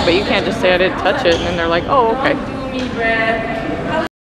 but you can't just say I didn't touch it and then they're like, oh, okay.